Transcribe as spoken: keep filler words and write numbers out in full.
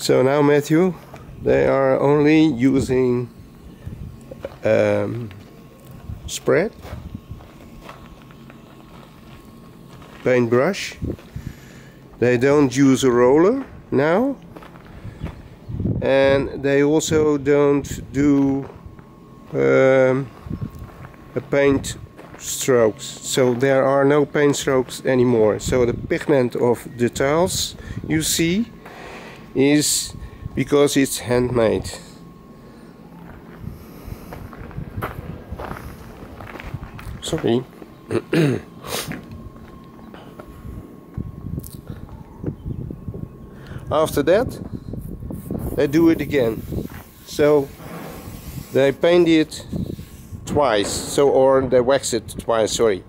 So now, Matthew, they are only using um, spread, paintbrush. They don't use a roller now, and they also don't do um, a paint strokes. So there are no paint strokes anymore. So the pigment of the tiles you see is because it's handmade. Sorry. After that, they do it again. So they paint it twice. So, or they wax it twice. Sorry.